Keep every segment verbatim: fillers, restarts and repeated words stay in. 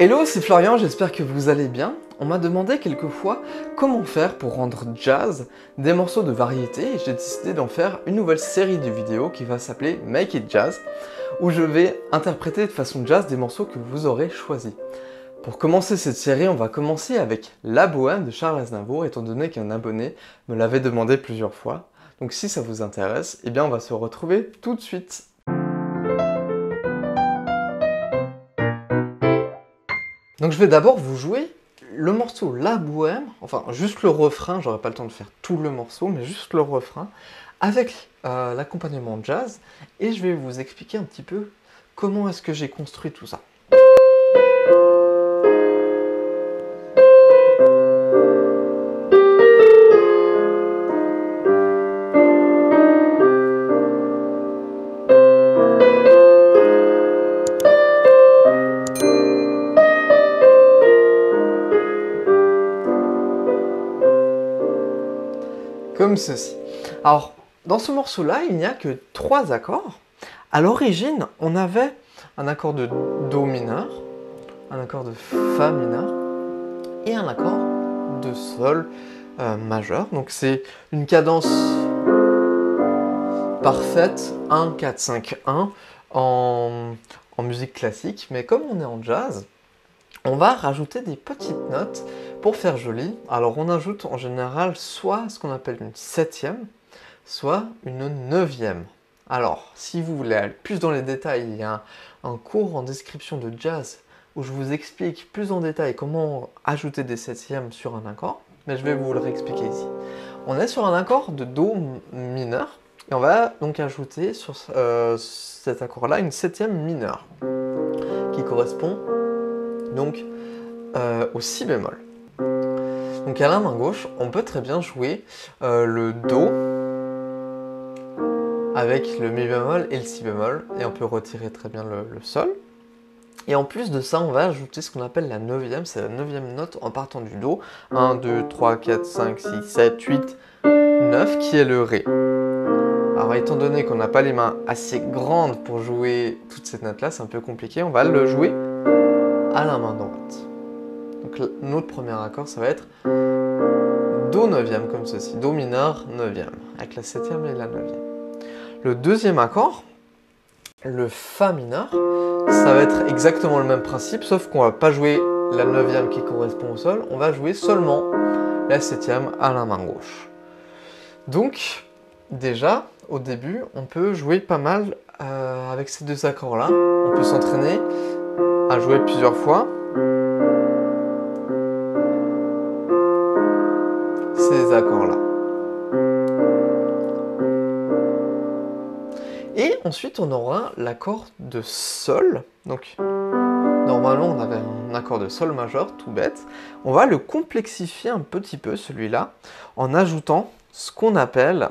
Hello, c'est Florian, j'espère que vous allez bien. On m'a demandé quelquefois comment faire pour rendre jazz des morceaux de variété et j'ai décidé d'en faire une nouvelle série de vidéos qui va s'appeler Make It Jazz, où je vais interpréter de façon jazz des morceaux que vous aurez choisis. Pour commencer cette série, on va commencer avec La Bohème de Charles Aznavour, étant donné qu'un abonné me l'avait demandé plusieurs fois. Donc si ça vous intéresse, eh bien on va se retrouver tout de suite. Donc je vais d'abord vous jouer le morceau La Bohème, enfin juste le refrain, j'aurai pas le temps de faire tout le morceau, mais juste le refrain, avec euh, l'accompagnement jazz, et je vais vous expliquer un petit peu comment est-ce que j'ai construit tout ça. Comme ceci. Alors, dans ce morceau-là, il n'y a que trois accords. À l'origine, on avait un accord de Do mineur, un accord de Fa mineur et un accord de Sol euh, majeur. Donc c'est une cadence parfaite, un, quatre, cinq, un, en, en musique classique. Mais comme on est en jazz, on va rajouter des petites notes pour faire joli. Alors on ajoute en général soit ce qu'on appelle une septième, soit une neuvième. Alors si vous voulez aller plus dans les détails, il y a un, un cours en description de jazz où je vous explique plus en détail comment ajouter des septièmes sur un accord, mais je vais vous le réexpliquer ici. On est sur un accord de Do mineur, et on va donc ajouter sur euh, cet accord-là une septième mineure, qui correspond donc euh, au si bémol. Donc à la main gauche, on peut très bien jouer euh, le Do avec le mi bémol et le si bémol, et on peut retirer très bien le, le sol. Et en plus de ça, on va ajouter ce qu'on appelle la neuvième, c'est la neuvième note en partant du Do. un, deux, trois, quatre, cinq, six, sept, huit, neuf, qui est le Ré. Alors étant donné qu'on n'a pas les mains assez grandes pour jouer toutes ces notes-là, c'est un peu compliqué, on va le jouer à la main droite. Donc notre premier accord, ça va être Do neuvième, comme ceci, Do mineur neuvième, avec la septième et la neuvième. Le deuxième accord, le Fa mineur, ça va être exactement le même principe, sauf qu'on va pas jouer la neuvième qui correspond au Sol, on va jouer seulement la septième à la main gauche. Donc, déjà, au début, on peut jouer pas mal euh, avec ces deux accords-là. On peut s'entraîner à jouer plusieurs fois ces accords-là. Et ensuite, on aura l'accord de Sol. Donc, normalement, on avait un accord de Sol majeur, tout bête. On va le complexifier un petit peu, celui-là, en ajoutant ce qu'on appelle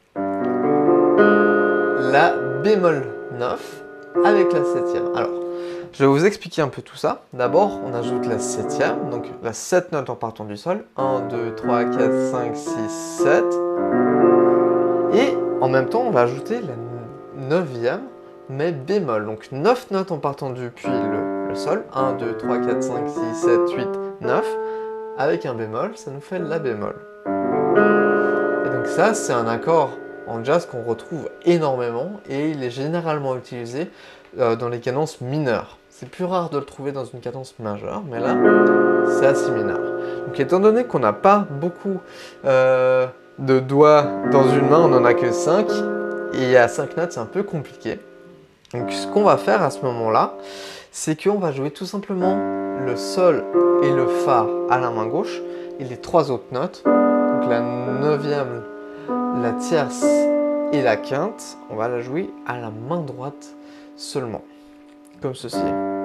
la bémol neuf avec la septième. Alors, je vais vous expliquer un peu tout ça. D'abord, on ajoute la septième, donc la sept notes en partant du Sol. un, deux, trois, quatre, cinq, six, sept. Et en même temps, on va ajouter la neuvième, mais bémol. Donc neuf notes en partant du puis le, le Sol. un, deux, trois, quatre, cinq, six, sept, huit, neuf. Avec un bémol, ça nous fait la bémol. Et donc ça, c'est un accord en jazz qu'on retrouve énormément et il est généralement utilisé euh, dans les cadences mineures. C'est plus rare de le trouver dans une cadence majeure, mais là, c'est assez mineur. Donc étant donné qu'on n'a pas beaucoup euh, de doigts dans une main, on n'en a que cinq, et à cinq notes, c'est un peu compliqué. Donc ce qu'on va faire à ce moment-là, c'est qu'on va jouer tout simplement le Sol et le Fa à la main gauche, et les trois autres notes, donc la neuvième, la tierce et la quinte, on va la jouer à la main droite seulement, comme ceci.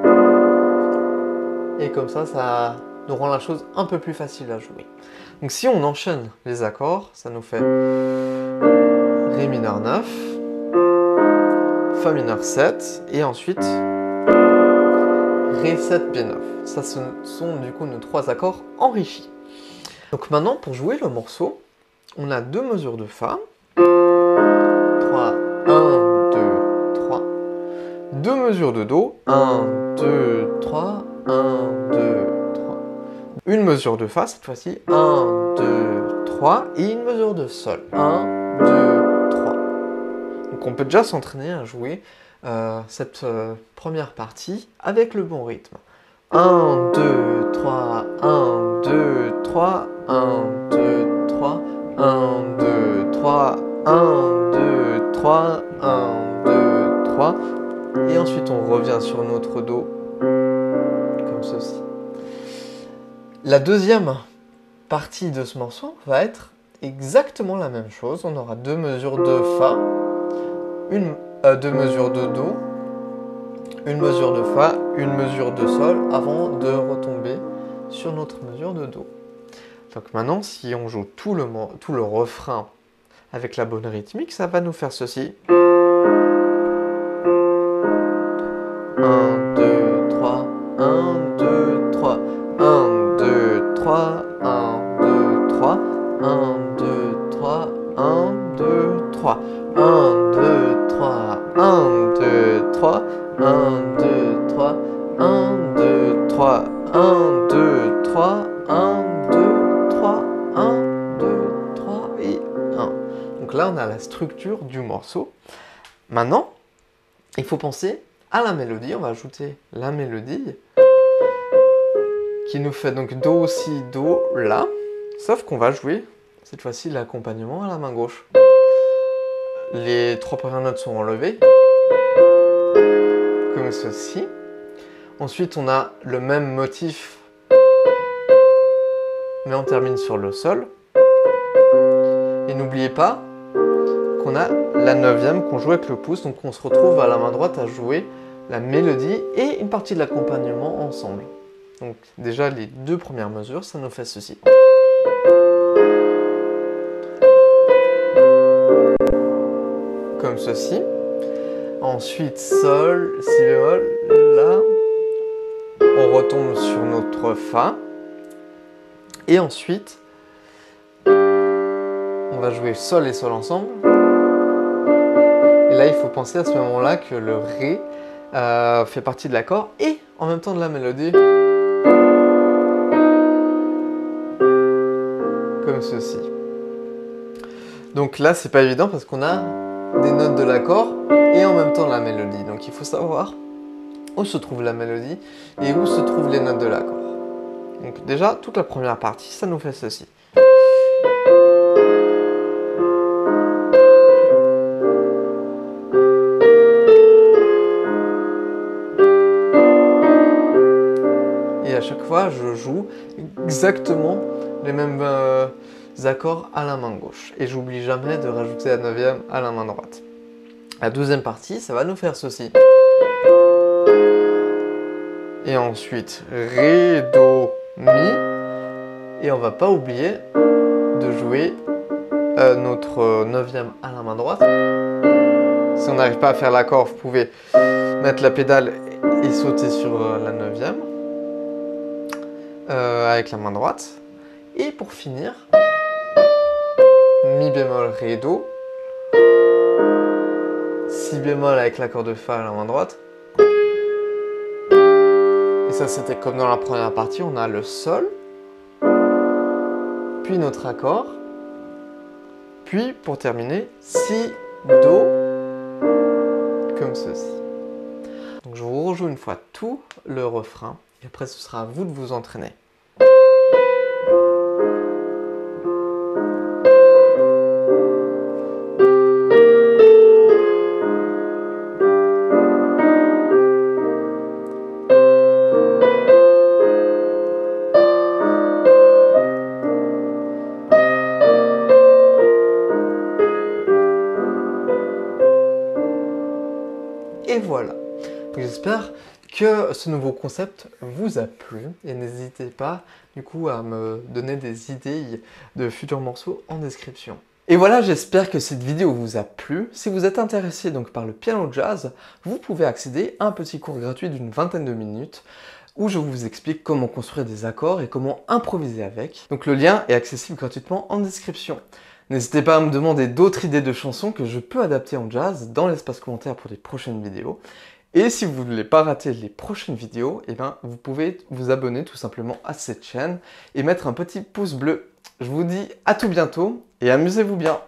Et comme ça, ça nous rend la chose un peu plus facile à jouer. Donc si on enchaîne les accords, ça nous fait Ré mineur neuf, Fa mineur sept, et ensuite Ré sept, B neuf. Ça, ce sont du coup nos trois accords enrichis. Donc maintenant, pour jouer le morceau, on a deux mesures de Fa, trois, un, deux, trois, deux mesures de Do, un, deux, trois, un, deux, trois. Une mesure de Fa cette fois-ci, un, deux, trois, et une mesure de Sol, un, deux, trois. Donc on peut déjà s'entraîner à jouer euh, cette euh, première partie avec le bon rythme. un, deux, trois, un, deux, trois, un, deux, trois, un, deux, trois, un, deux, trois, un, deux, trois. Et ensuite on revient sur notre Do, comme ceci. La deuxième partie de ce morceau va être exactement la même chose. On aura deux mesures de Fa, une, euh, deux mesures de Do, une mesure de Fa, une mesure de Sol, avant de retomber sur notre mesure de Do. Donc maintenant, si on joue tout le, tout le refrain avec la bonne rythmique, ça va nous faire ceci. un, deux, trois, un, deux, trois, un, deux, trois, un, deux, trois, un, deux, trois, un, deux, trois, un, deux, trois, un, deux, trois, un, deux, trois, un, deux, trois, un, deux, trois, un, deux, trois, un, deux, trois et un. Donc là, on a la structure du morceau. Maintenant, il faut penser à la mélodie. On va ajouter la mélodie qui nous fait donc Do, Si, Do, La. Sauf qu'on va jouer cette fois-ci l'accompagnement à la main gauche. Les trois premières notes sont enlevées, comme ceci. Ensuite, on a le même motif, mais on termine sur le Sol. Et n'oubliez pas qu'on a la neuvième qu'on joue avec le pouce, donc on se retrouve à la main droite à jouer la mélodie et une partie de l'accompagnement ensemble. Donc déjà, les deux premières mesures, ça nous fait ceci. Comme ceci. Ensuite, Sol, Si bémol, La. On retombe sur notre Fa. Et ensuite, on va jouer Sol et Sol ensemble. Et là, il faut penser à ce moment-là que le Ré euh, fait partie de l'accord et en même temps de la mélodie. Comme ceci. Donc là, c'est pas évident parce qu'on a des notes de l'accord et en même temps la mélodie. Donc il faut savoir où se trouve la mélodie et où se trouvent les notes de l'accord. Donc déjà, toute la première partie, ça nous fait ceci. Et à chaque fois, je joue exactement les mêmes euh, accords à la main gauche. Et j'oublie jamais de rajouter la neuvième à la main droite. La deuxième partie, ça va nous faire ceci. Et ensuite, Ré, Do, Mi. Et on va pas oublier de jouer euh, notre neuvième à la main droite. Si on n'arrive pas à faire l'accord, vous pouvez mettre la pédale et sauter sur euh, la neuvième euh, avec la main droite. Et pour finir, Mi bémol, Ré, Do. Si bémol avec l'accord de Fa à la main droite. Et ça, c'était comme dans la première partie, on a le Sol, puis notre accord, puis pour terminer, Si, Do, comme ceci. Donc je vous rejoue une fois tout le refrain, et après ce sera à vous de vous entraîner. Et voilà, j'espère que ce nouveau concept vous a plu et n'hésitez pas du coup à me donner des idées de futurs morceaux en description. Et voilà, j'espère que cette vidéo vous a plu. Si vous êtes intéressé donc par le piano jazz, vous pouvez accéder à un petit cours gratuit d'une vingtaine de minutes où je vous explique comment construire des accords et comment improviser avec. Donc le lien est accessible gratuitement en description. N'hésitez pas à me demander d'autres idées de chansons que je peux adapter en jazz dans l'espace commentaire pour des prochaines vidéos. Et si vous ne voulez pas rater les prochaines vidéos, eh ben, vous pouvez vous abonner tout simplement à cette chaîne et mettre un petit pouce bleu. Je vous dis à tout bientôt et amusez-vous bien.